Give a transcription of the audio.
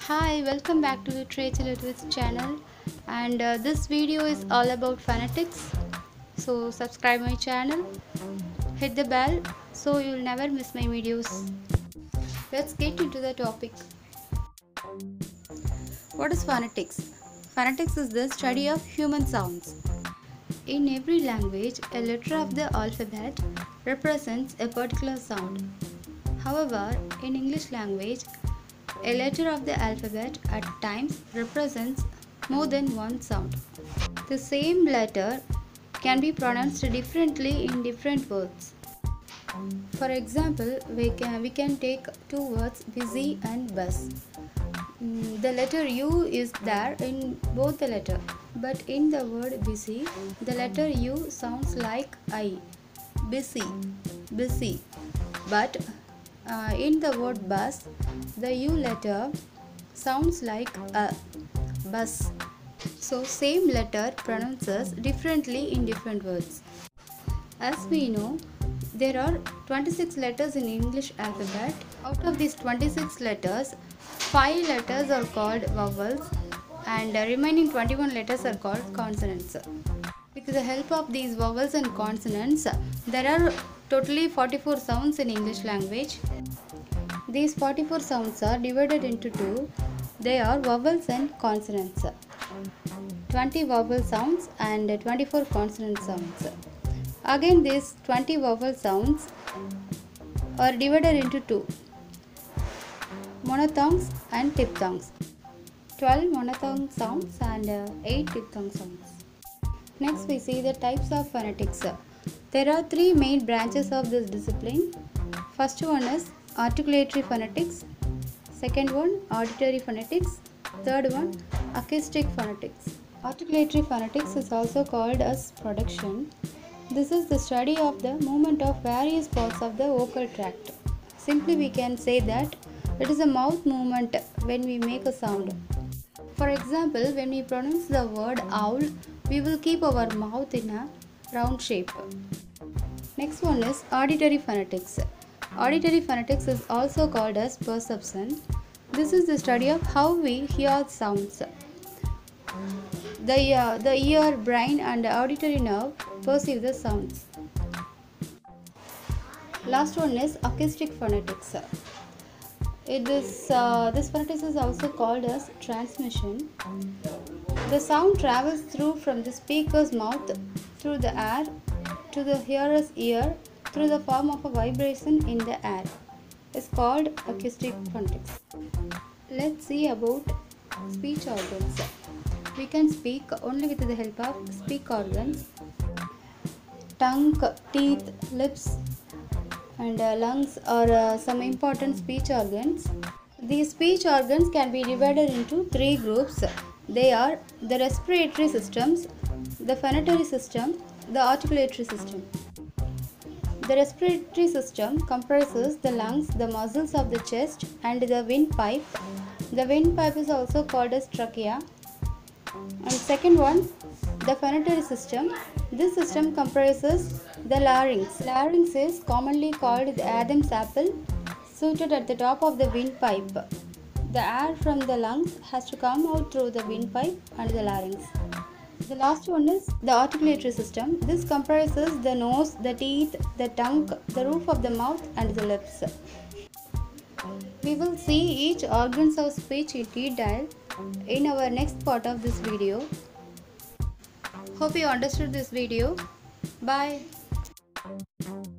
Hi, welcome back to the Literature Literacy channel, and this video is all about phonetics. So subscribe my channel, hit the bell so you'll never miss my videos. Let's get into the topic. What is phonetics? Phonetics is the study of human sounds. In every language, a letter of the alphabet represents a particular sound. However, in English language, a letter of the alphabet at times represents more than one sound. The same letter can be pronounced differently in different words. For example, we can take two words busy and bus. The letter U is there in both the letter, but in the word busy, the letter U sounds like I, busy, busy. But in the word bus, the U letter sounds like a, bus. So same letter pronounces differently in different words. As we know, there are 26 letters in English alphabet. Out of these 26 letters, 5 letters are called vowels and the remaining 21 letters are called consonants. With the help of these vowels and consonants, there are totally 44 sounds in English language. These 44 sounds are divided into two. They are vowels and consonants. 20 vowel sounds and 24 consonant sounds. Again, these 20 vowel sounds are divided into two, monophthongs and diphthongs. 12 monophthong sounds and 8 diphthong sounds. Next, we see the types of phonetics. There are three main branches of this discipline. First one is articulatory phonetics, second one auditory phonetics, third one acoustic phonetics. Articulatory phonetics is also called as production. This is the study of the movement of various parts of the vocal tract. Simply we can say that it is a mouth movement when we make a sound. For example, when we pronounce the word owl, we will keep our mouth in a round shape. Next one is auditory phonetics. Auditory phonetics is also called as perception. This is the study of how we hear sounds. The ear, brain and the auditory nerve perceive the sounds. Last one is acoustic phonetics. This phonetics is also called as transmission. The sound travels through from the speaker's mouth through the air to the hearer's ear through the form of a vibration in the air. It's called acoustic phonetics. Let's see about speech organs. We can speak only with the help of speak organs. Tongue, teeth, lips and lungs are some important speech organs. These speech organs can be divided into three groups. They are the respiratory systems, the phonatory system, the articulatory system. The respiratory system comprises the lungs, the muscles of the chest and the windpipe. The windpipe is also called as trachea. And second one, the phonatory system. This system comprises the larynx. Larynx is commonly called the Adam's apple, situated at the top of the windpipe. The air from the lungs has to come out through the windpipe and the larynx. The last one is the articulatory system. This comprises the nose, the teeth, the tongue, the roof of the mouth and the lips. We will see each organs of speech in detail in our next part of this video. Hope you understood this video. Bye.